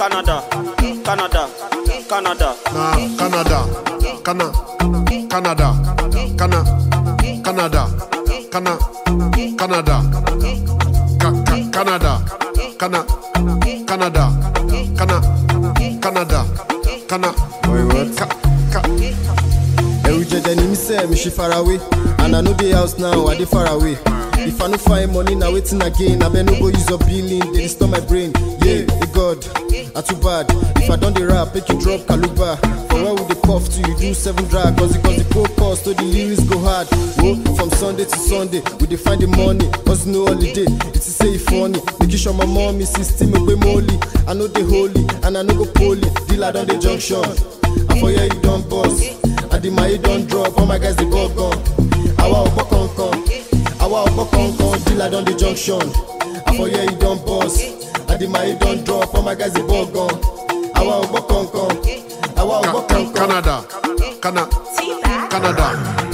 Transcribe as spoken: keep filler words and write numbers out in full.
Canada, Canada, Canada. Nah, Canada, Cana, Canada, Cana, Canada, Cana, Canada, Ca Ca Canada, Cana, Canada, Cana, Canada, Cana. Boy, what? Ca Ca. Every day me say me she far away, and I know the house now I dey far away. If I no find money now waiting again, I bet no go use up billing, they disturb my brain. Yeah, the God, I too bad. If I done the rap, make you drop Kaluba. For where would they puff to you do seven drag? Cause it cause the go cost, so the lyrics go hard. Whoa, from Sunday to Sunday, we dey find the money, cause no holiday. It's to say it funny, making sure my mommy system me way molly. I know they holy, and I know go poly. Deal out on the junction, and for here you don't boss. I did my don't drop, all my guys they go gone. I want to come come. I want to come come, deal out on the junction. I for here you don't boss. I did my don't drop, all my guys they go gone. I want to come come. I want to come come. Canada, Cana, Canada.